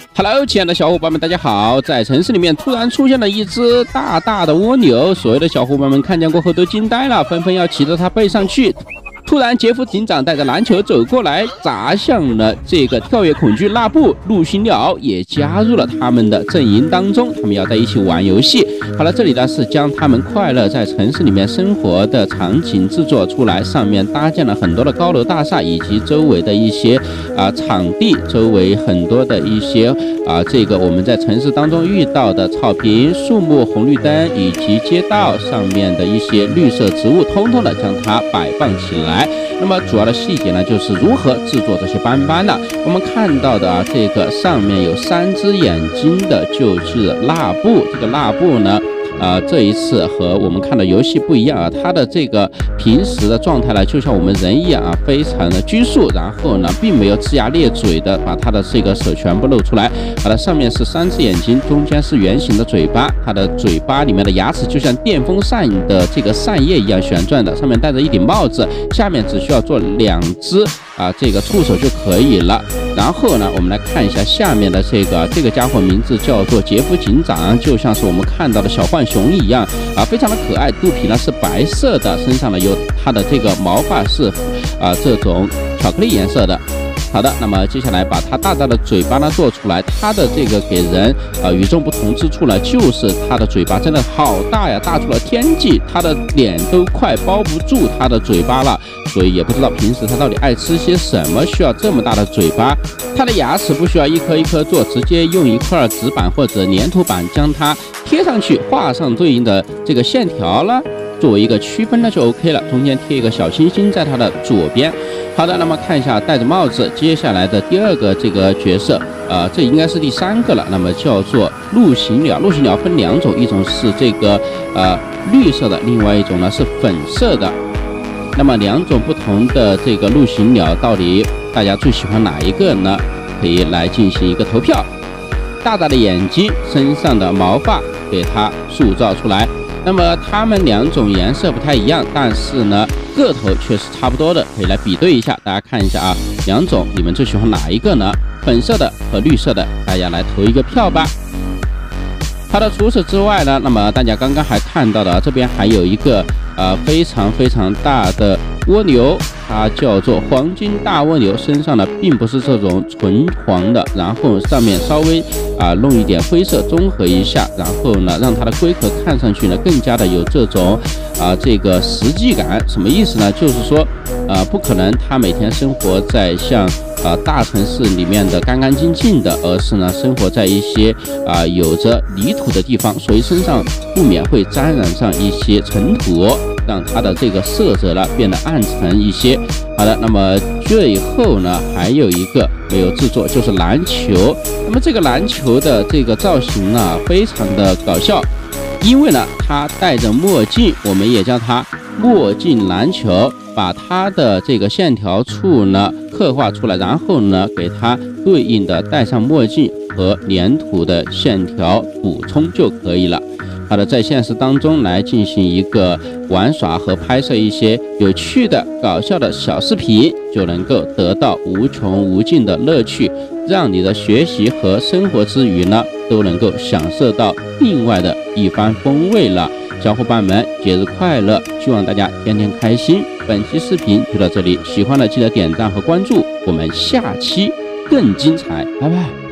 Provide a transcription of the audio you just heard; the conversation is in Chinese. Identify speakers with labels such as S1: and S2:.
S1: Hello， 亲爱的小伙伴们，大家好！在城市里面突然出现了一只大大的蜗牛，所有的小伙伴们看见过后都惊呆了，纷纷要骑着它背上去。突然，杰夫警长带着篮球走过来，砸向了这个跳跃恐惧拉布。陆行鸟也加入了他们的阵营当中，他们要在一起玩游戏。好了，这里呢是将他们快乐在城市里面生活的场景制作出来，上面搭建了很多的高楼大厦，以及周围的一些场地，周围很多的一些这个我们在城市当中遇到的草坪、树木、红绿灯以及街道上面的一些绿色植物，通通的将它摆放起来。那么主要的细节呢，就是如何制作这些斑斑的。我们看到的这个上面有3只眼睛的，就是蜡布。这个蜡布呢，这一次和我们看的游戏不一样啊，它的这个平时的状态呢，就像我们人一样啊，非常的拘束，然后呢，并没有龇牙咧嘴的把它的这个手全部露出来。好了，上面是3只眼睛，中间是圆形的嘴巴，它的嘴巴里面的牙齿就像电风扇的这个扇叶一样旋转的，上面戴着一顶帽子，下面只需要做2只这个触手就可以了。然后呢，我们来看一下下面的这个家伙名字叫做杰夫警长，就像是我们看到的小浣熊一样非常的可爱。肚皮呢是白色的，身上呢有它的这个毛发是这种巧克力颜色的。好的，那么接下来把它大大的嘴巴呢做出来，它的这个给人与众不同之处呢，就是它的嘴巴真的好大呀，大出了天际，它的脸都快包不住它的嘴巴了，所以也不知道平时它到底爱吃些什么，需要这么大的嘴巴。它的牙齿不需要一颗一颗做，直接用一块纸板或者粘土板将它贴上去，画上对应的这个线条了，作为一个区分呢就 OK 了，中间贴一个小星星在它的左边。好的，那么看一下戴着帽子，接下来的第2个这个角色，这应该是第3个了。那么叫做陆行鸟。陆行鸟分2种，一种是这个绿色的，另外一种呢是粉色的。那么2种不同的这个陆行鸟，到底大家最喜欢哪一个呢？可以来进行一个投票。大大的眼睛，身上的毛发给它塑造出来。那么它们2种颜色不太一样，但是呢个头却是差不多的，可以来比对一下。大家看一下啊，2种你们最喜欢哪一个呢？粉色的和绿色的，大家来投一个票吧。好的，除此之外呢，那么大家刚刚还看到的这边还有一个非常非常大的蜗牛，它叫做黄金大蜗牛，身上呢并不是这种纯黄的，然后上面稍微弄一点灰色中和一下，然后呢让它的龟壳看上去呢更加的有这种这个实际感。什么意思呢？就是说不可能它每天生活在像大城市里面的干干净净的，而是呢生活在一些有着泥土的地方，所以身上不免会沾染上一些尘土，让它的这个色泽呢变得暗沉一些。好的，那么最后呢还有一个没有制作，就是篮球。那么这个篮球的这个造型呢非常的搞笑，因为呢它戴着墨镜，我们也叫它墨镜篮球，把它的这个线条处呢刻画出来，然后呢给它对应的戴上墨镜和粘土的线条补充就可以了。好的，在现实当中来进行一个玩耍和拍摄一些有趣的搞笑的小视频，就能够得到无穷无尽的乐趣，让你的学习和生活之余呢都能够享受到另外的一番风味了。小伙伴们，节日快乐，希望大家天天开心。本期视频就到这里，喜欢的记得点赞和关注，我们下期更精彩，拜拜。